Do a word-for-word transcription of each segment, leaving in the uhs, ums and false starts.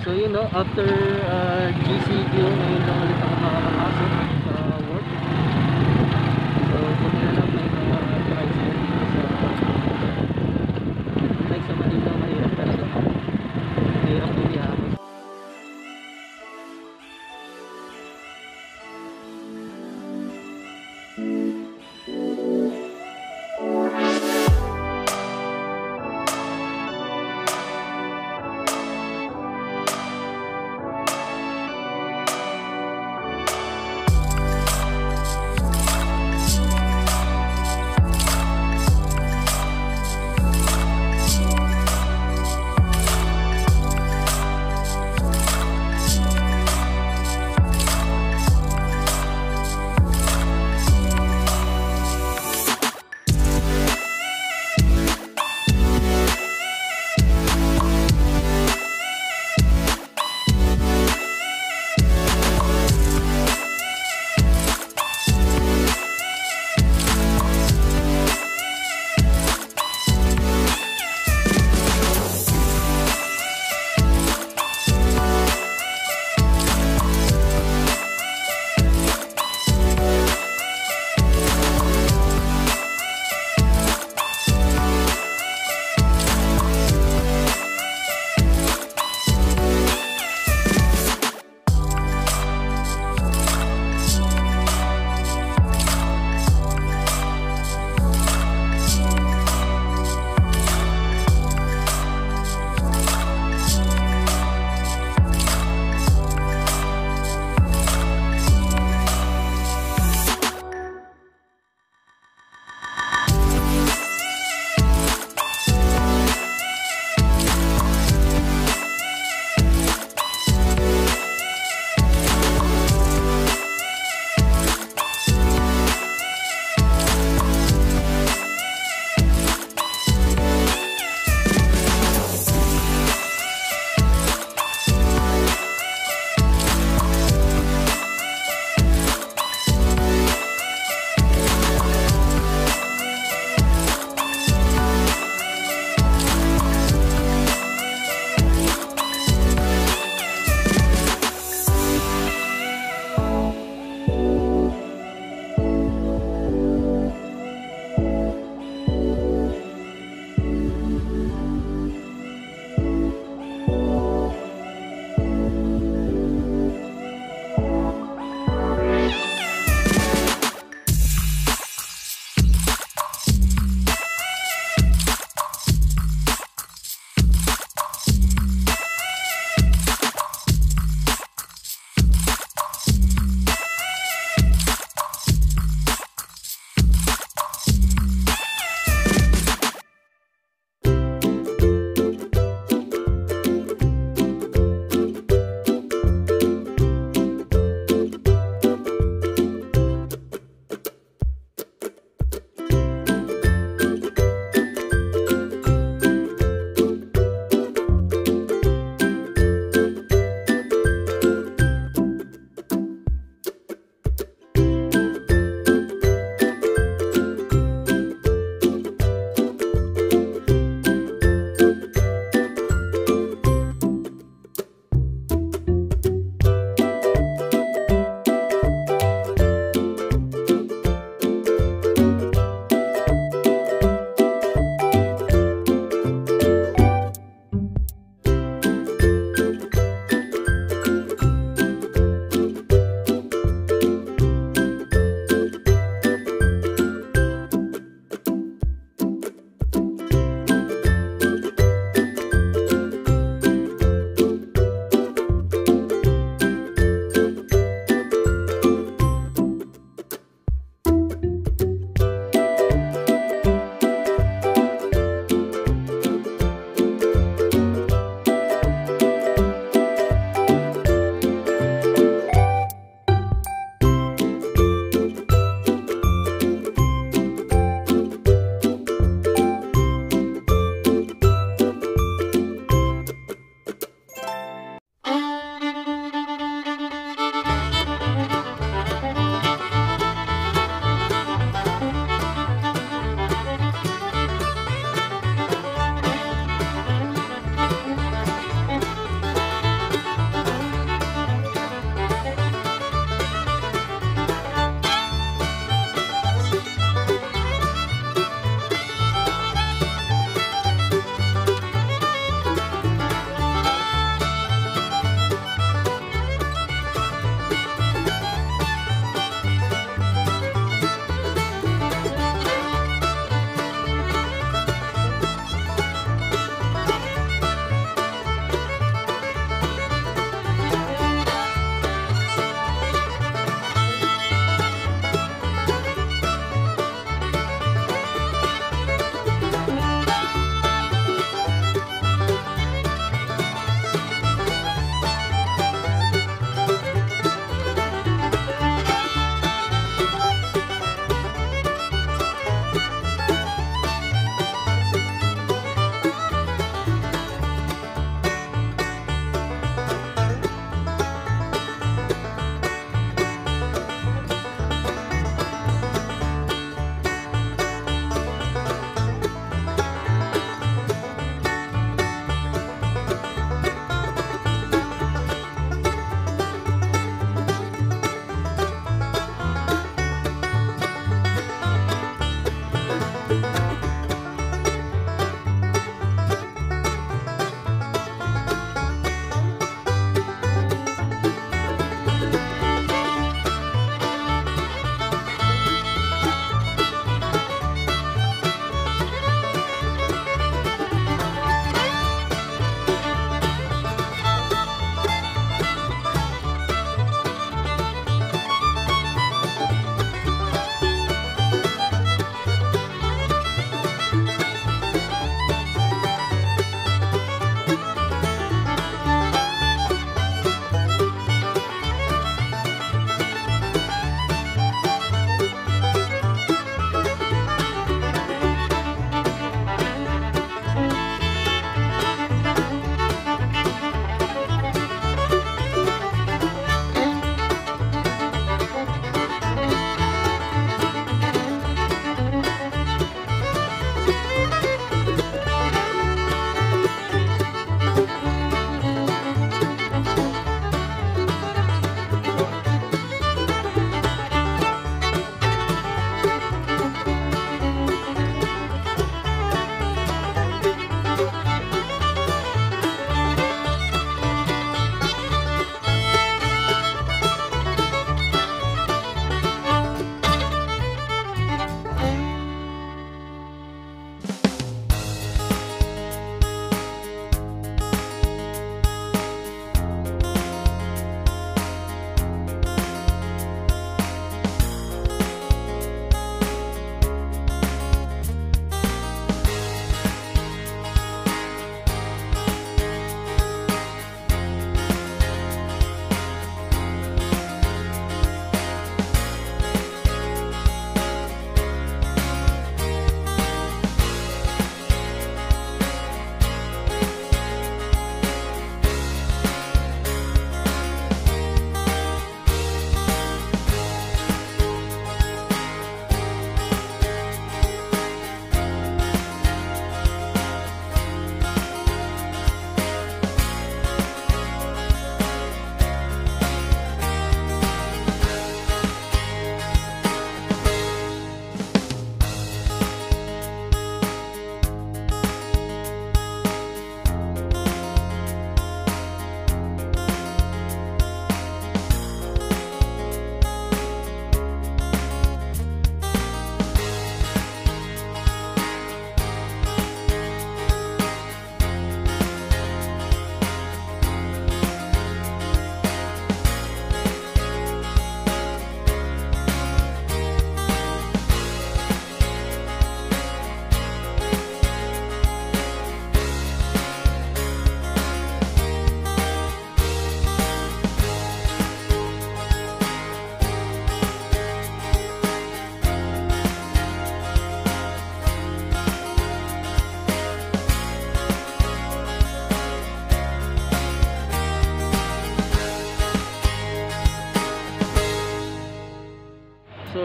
So yun no, after uh, G C Q, ngayon lang ulit ako makakapasok sa work. So buti na lang may mga tricycle dito sa like sa Manila, mahirap talaga. Mahirap bumiyahon.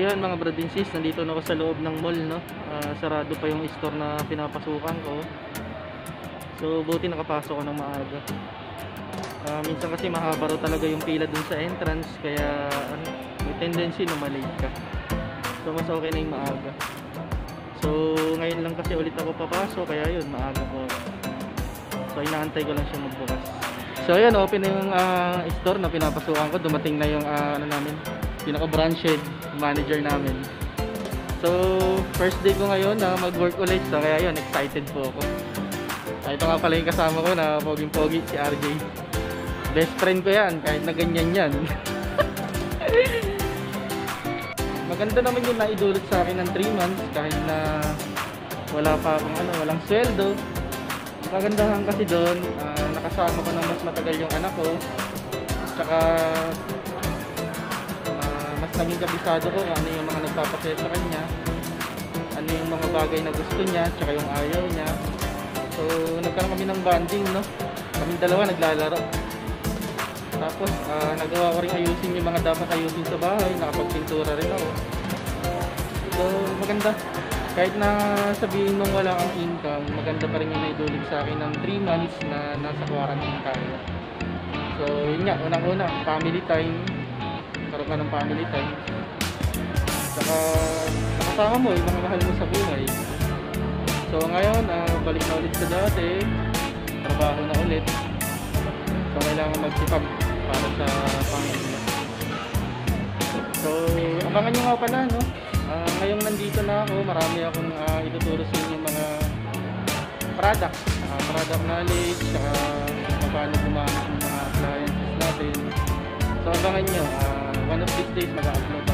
yan mga brad and sis, nandito na ako sa loob ng mall, no? Uh, sarado pa yung store na pinapasukan ko. So buti nakapasok ko ng maaga. Uh, minsan kasi mahaba raw talaga yung pila dun sa entrance, kaya ano, may tendency na malate ka. So mas okay na yung maaga. So ngayon lang kasi ulit ako papasok, kaya yun, maaga ko. So inaantay ko lang siya magbukas. So ayan, open na yung uh, store na pinapasukan ko. Dumating na yung uh, ano namin, pinaka branch head manager namin. So first day ko ngayon na mag-work ulit, so kaya yun, excited po ako. Uh, ito nga pala yung kasama ko na poging-pogi, si R J. Best friend ko yan, kahit na ganyan yan. Maganda naman yung naidulot sa akin ng three months, kahit na wala pa akong ano, walang sweldo. Magandahan kasi doon, uh, nakasama ko na mas matagal yung anak ko. Tsaka uh, mas naging kabisado ko ano yung mga nagpapasaya sa kanya, ano yung mga bagay na gusto niya, tsaka yung ayaw niya. So nagkaroon kami ng bonding, no? Kaming dalawa naglalaro. Tapos uh, nagawa ko rin ayusin yung mga dapat ayusin sa bahay, nakapagpintura rin ako. So maganda. Kahit na sabihin mong wala kang income, maganda pa rin yung naidulog sa akin ng three months na nasa quarantine tayo. So yun nga, unang-una, family time. Karoon ka ng family time. Saka nakasama mo yung mga mahal mo sa buhay. So ngayon, uh, balik na ulit sa dati. Trabaho na ulit. So kailangan magsipag para sa pamilya. So abangan nyo nga pala, no? Uh, ngayong nandito na ako, marami akong uh, ituturo sa inyo mga product, uh, product knowledge, saka paano gumamit ng mga appliances natin. So abangan nyo, uh, one of these days mag-upload